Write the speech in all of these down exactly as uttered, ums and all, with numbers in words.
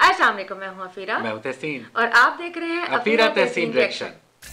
अस्सलाम वालेकुम, मैं हूं अफीरा। मैं हूं तहसीन और आप देख रहे हैं Afira Tahseen reaction.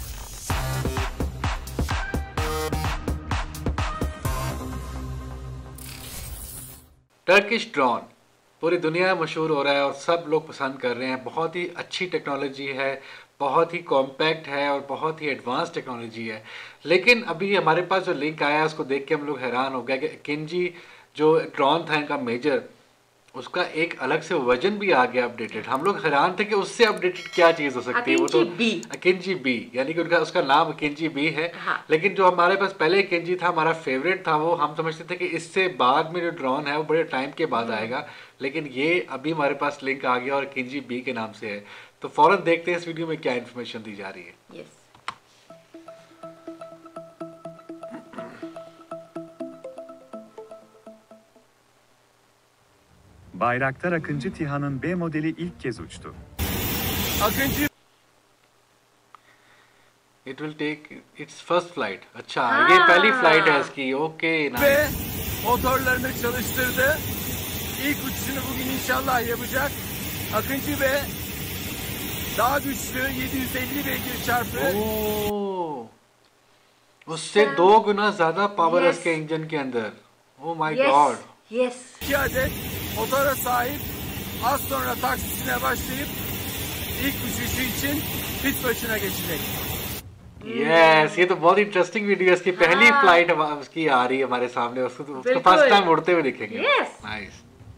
Turkish drone पूरी दुनिया में मशहूर हो रहा है और सब लोग पसंद कर रहे हैं। बहुत ही अच्छी टेक्नोलॉजी है, बहुत ही कॉम्पैक्ट है और बहुत ही एडवांस टेक्नोलॉजी है। लेकिन अभी हमारे पास जो लिंक आया है उसको देख के हम लोग हैरान हो गए कि अकिंजी जो ड्रोन था इनका मेजर, उसका एक अलग से वर्जन भी आ गया अपडेटेड। हम लोग हैरान थे कि उससे अपडेटेड क्या चीज़ हो सकती है। वो तो अकिंजी बी, यानी कि उनका उसका नाम अकिंजी बी है। हाँ। लेकिन जो हमारे पास पहले अकिंजी था, हमारा फेवरेट था, वो हम समझते थे कि इससे बाद में जो ड्रोन है वो बड़े टाइम के बाद आएगा। लेकिन ये अभी हमारे पास लिंक आ गया और अकिंजी बी के नाम से है। तो फौरन देखते हैं इस वीडियो में क्या इन्फॉर्मेशन दी जा रही है। yes. Bayraktar Akıncı TİHA'nın B modeli ilk kez uçtu. Akıncı It will take its first flight. अच्छा, हाँ। ये पहली फ्लाइट है इसकी। Okay, ve motorlarını çalıştırdı. İlk uçuşunu bugün inşallah yapacak. Akıncı B daha güçlü yedi yüz elli beygir çarpı. Oh, उससे दो गुना ज्यादा power है इसके इंजन के अंदर। Oh my God. Yes. iki adet motora sahip. Az sonra taksisine başlayıp ilk uçuşu için pit başına geçecek. Yes, ये तो बहुत इंटरेस्टिंग वीडियो है। इसकी पहली फ्लाइट उसकी आ रही है हमारे सामने। उसको उसको फर्स्ट टाइम उड़ते हुए दिखेंगे। Nice.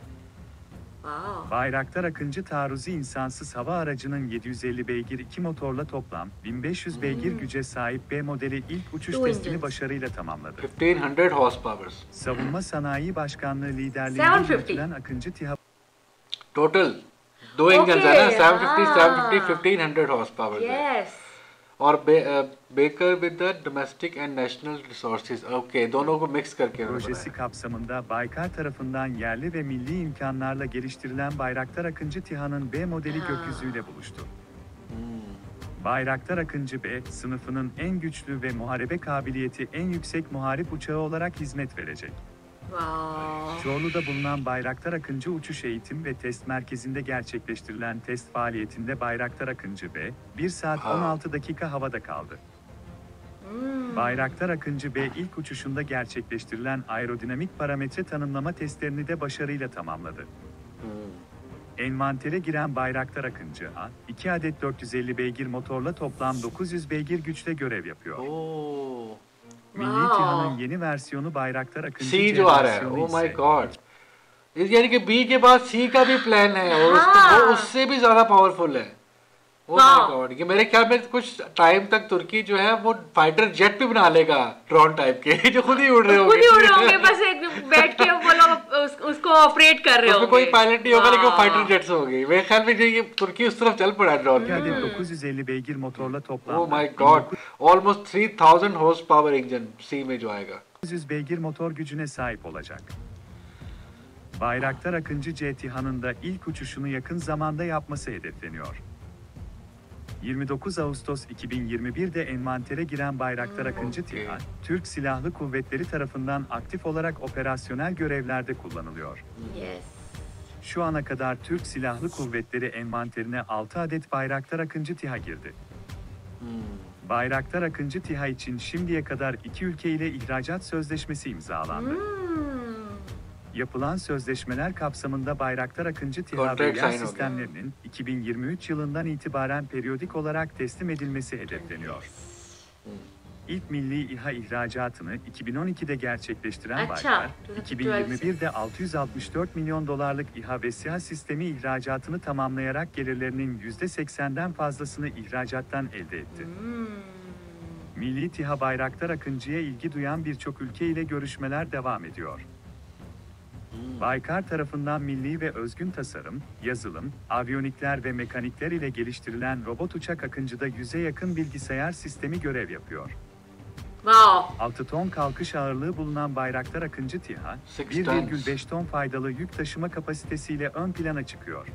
Bayraktar Akıncı taarruzi insansız hava aracının yedi yüz elli beygir iki motorla toplam bin beş yüz beygir güce sahip B modeli ilk uçuş testini başarıyla tamamladı. fifteen hundred horsepower. Savunma Sanayi Başkanlığı liderliğinde yürütülen Akıncı TİHA total दो इंजन है ना, seven fifty, seven fifty, fifteen hundred horsepower। Yes. और बे, Baykar with the domestic and national resources. Okay, दोनों को mix करके projesi kapsamında Baykar tarafından yerli ve milli imkanlarla geliştirilen Bayraktar Akıncı TİHA'nın B modeli gökyüzüyle buluştu. Hmm. Bayraktar Akıncı B, sınıfının en güçlü ve muharebe kabiliyeti en yüksek muharip uçağı olarak hizmet verecek. Wow. Çorlu'da bulunan Bayraktar Akıncı Uçuş Eğitim ve Test Merkezi'nde gerçekleştirilen test faaliyetinde Bayraktar Akıncı B, bir saat on altı dakika havada kaldı. Hmm. Bayraktar Akıncı B ilk uçuşunda gerçekleştirilen aerodinamik parametre tanımlama testlerini de başarıyla tamamladı. Hmm. Envantere giren Bayraktar Akıncı A, iki adet dört yüz elli beygir motorla toplam dokuz yüz beygir güçle görev yapıyor. Oh. Milli TİHA'nın yeni versiyonu Bayraktar Akıncı C जो आ रहा है। Oh my God। यानी कि B के बाद C का भी plan है और उसको वो उससे भी ज्यादा पावरफुल है। Oh my God। ये मेरे ख्याल में कुछ टाइम तक तुर्की जो है वो फाइटर जेट भी बना लेगा ड्रोन टाइप के, जो खुद ही उड़ रहे होंगे। खुद ही उड़ रहे होंगे, बस एक बैठ के वो लोग उस, उसको ऑपरेट कर रहे होंगे। कोई पायलट नहीं होगा, लेकिन वो फाइटर जेट्स होंगे। मेरे ख्याल में ये तुर्की उस तरफ चल पड़ा है drone. dokuz yüz elli beygir motorla toplam. Oh my God। Almost three thousand horsepower engine C में जो आएगा। dokuz yüz beygir motor gücüne sahip olacak. Bayraktar Akıncı C TİHA'nın da ilk uçuşunu yakın zamanda yapması hedefleniyor. yirmi dokuz Ağustos iki bin yirmi bir'de envantere giren Bayraktar Akıncı TİHA, Türk Silahlı Kuvvetleri tarafından aktif olarak operasyonel görevlerde kullanılıyor. Yes. Şu ana kadar Türk Silahlı Kuvvetleri envanterine altı adet Bayraktar Akıncı TİHA girdi. Hmm. Bayraktar Akıncı TİHA için şimdiye kadar iki ülke ile ihracat sözleşmesi imzalandı. Hmm. Yapılan sözleşmeler kapsamında Bayraktar Akıncı TİHA ve yer sistemlerinin iki bin yirmi üç yılından itibaren periyodik olarak teslim edilmesi hedefleniyor. İlk milli İHA ihracatını iki bin on iki'de gerçekleştiren Baykar, iki bin yirmi bir'de altı yüz altmış dört milyon dolarlık İHA ve SİHA sistemi ihracatını tamamlayarak gelirlerinin yüzde seksen'den fazlasını ihracattan elde etti. Hmm. Milli TİHA Bayraktar Akıncı'ya ilgi duyan birçok ülke ile görüşmeler devam ediyor. Baykar tarafından milli ve özgün tasarım, yazılım, aviyonikler ve mekanikler ile geliştirilen robot uçak Akıncı'da yüze yakın bilgisayar sistemi görev yapıyor. Wow. altı ton kalkış ağırlığı bulunan Bayraktar Akıncı TİHA, bir virgül beş ton faydalı yük taşıma kapasitesiyle ön plana çıkıyor.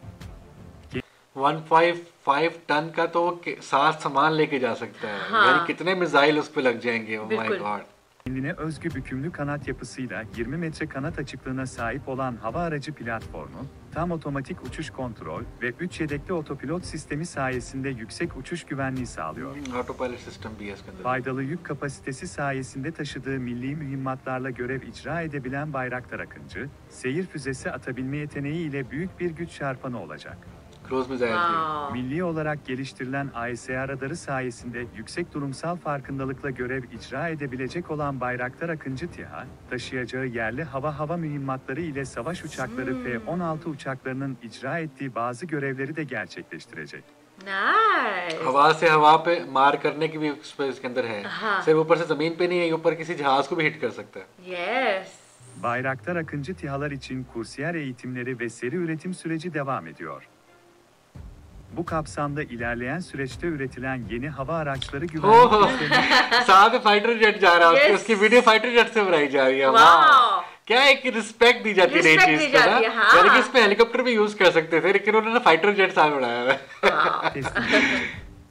एक सौ पचपन ton का तो साथ सामान लेके जा सकता है। यानी कितने मिसाइल उस पे लग जाएंगे। Oh my God। Kendine özgü bükümlü kanat yapısıyla yirmi metre kanat açıklığına sahip olan hava aracı platformu, tam otomatik uçuş kontrol ve üç yedekli otopilot sistemi sayesinde yüksek uçuş güvenliği sağlıyor. Autopilot sistem भी है इसके अंदर. Faydalı yük kapasitesi sayesinde taşıdığı milli mühimmatlarla görev icra edebilen Bayraktar Akıncı, seyir füzesi atabilme yeteneği ile büyük bir güç çarpanı olacak. Cruise missile भी. Wow. Milli olarak geliştirilen A S A radarı sayesinde yüksek durumsal farkındalıkla görev icra edebilecek olan Bayraktar AKINCI TİHA, taşıyacağı yerli hava-hava mühimmatları ile savaş uçakları F on altı uçaklarının icra ettiği bazı görevleri de gerçekleştirecek. Nice. हवा से हवा पे मार करने की भी space इसके अंदर है. हाँ. सिर्फ ऊपर से जमीन पे नहीं है, ऊपर किसी जहाज को भी हिट कर सकता है. Yes. Bayraktar AKINCI TİHA'lar için kursiyer eğitimleri ve seri üretim süreci devam ediyor. Bu kapsamda ilerleyen süreçte üretilen yeni hava araçları güvenlik oh, sistemi साहब फाइटर जेट जा रहा है उसकी Yes. उसकी वीडियो फाइटर जेट से बनाई जा रही है. Wow. वाह, क्या एक रिस्पेक्ट दी जाती है नई Respect चीज दी को जाती ना. है, हाँ. यानी कि इस पे हेलीकॉप्टर भी यूज कर सकते थे, लेकिन उन्होंने फाइटर जेट साहब बनाया है. Wow. teslim edecek.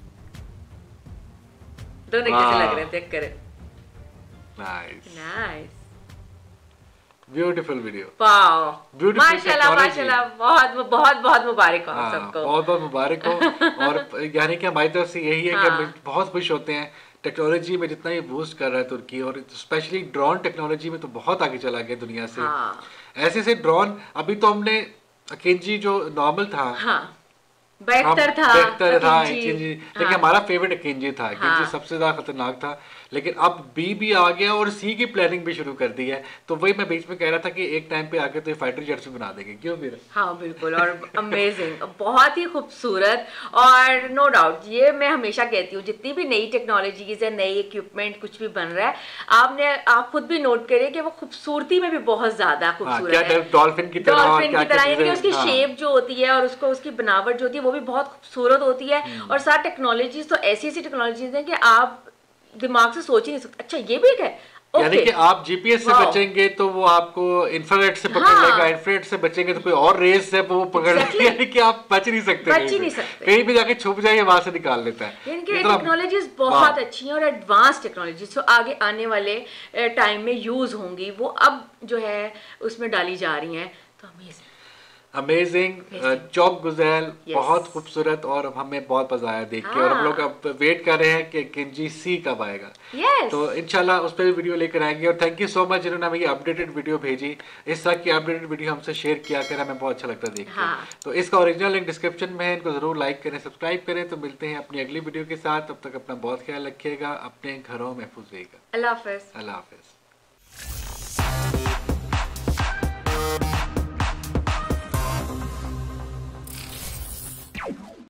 दोनों कैसे Wow. लग रहे हैं चेक करें. Nice, Nice. Beautiful video. Wow. Beautiful माशाल्लाह technology. माशाल्लाह बहुत बहुत बहुत मुबारक हो आप हाँ, सबको. बहुत बहुत मुबारक हो. और यानी कि हमारी तरफ से यही है कि हाँ. हम बहुत खुश होते हैं टेक्नोलॉजी में जितना ये बूस्ट कर रहा है तुर्की, और स्पेशली ड्रोन टेक्नोलॉजी में तो बहुत आगे चला गया दुनिया से. हाँ. ऐसे ऐसे ड्रोन, अभी तो हमने अकिंजी जो नॉर्मल था, हाँ. बैक्टर था. बैक्टर था, अकिंजी. अकिंजी, हाँ. लेकिन हमारा फेवरेट अकिंजी था. अकिंजी हाँ. सबसे ज्यादा खतरनाक था. लेकिन अब बी भी आ गया और सी की प्लानिंग भी शुरू कर दी है. तो वही मैं बीच में कह रहा था कि एक टाइम पे आके तो ये फाइटर जेट्स भी बना देंगे. क्यों फिर? हाँ बिल्कुल. और अमेजिंग, बहुत ही खूबसूरत. और नो डाउट ये मैं हमेशा कहती हूँ, जितनी भी नई टेक्नोलॉजीज है, नई इक्विपमेंट कुछ भी बन रहा है, आपने आप खुद भी नोट करें कि वो खूबसूरती में भी बहुत ज्यादा हाँ, खूबसूरत क्या है. डॉल्फिन की तरह, डॉल्फिन क्या की तरह, यानी कि क्या उसकी हाँ. शेप जो होती है और उसको उसकी बनावट जो होती है वो भी बहुत खूबसूरत होती है. और साथ टेक्नोलॉजीज तो ऐसी ऐसी टेक्नोलॉजीज हैं कि आप दिमाग से सोच ही नहीं सकते. अच्छा ये भी है. यानी कि आप जीपीएस से Wow. बचेंगे तो वो आपको इंफ्रारेड से पकड़ हाँ. लेगा, इंफ्रारेड से बचेंगे तो कोई और रेस से वो पकड़ लेगा. Exactly. यानी कि आप बच नहीं सकते, बच कहीं ही भी. नहीं सकते. कहीं भी जाके छुप जाइए, वहां से निकाल लेता है. यानी कि इतना- टेक्नोलॉजीज बहुत अच्छी हैं और एडवांस टेक्नोलॉजीज जो आगे आने वाले टाइम में यूज होंगी, वो अब जो है उसमें डाली जा रही हैं. तो अमेजिंग अमेजिंग. Amazing. चौक गुजैल Yes. बहुत खूबसूरत, और हमें बहुत मजा आया देख के. और हम हाँ. लोग अब वेट कर रहे हैं कि किंजी सी कब आएगा. यस. तो इंशाल्लाह उस पर भी वीडियो लेकर आएंगे. और थैंक यू सो मच जिन्होंने हमें ये अपडेटेड वीडियो भेजी. इस तरह की अपडेटेड वीडियो हमसे शेयर किया कर हमें बहुत अच्छा लगता है देख के. हाँ. तो इसका ओरिजिनल लिंक डिस्क्रिप्शन में है, इनको जरूर लाइक करें, सब्सक्राइब करें. तो मिलते हैं अपनी अगली वीडियो के साथ. तब तक अपना बहुत ख्याल रखिएगा, अपने घरों में महफूज रहिएगा. अल्लाह हाफिज. अल्लाह हाफिज.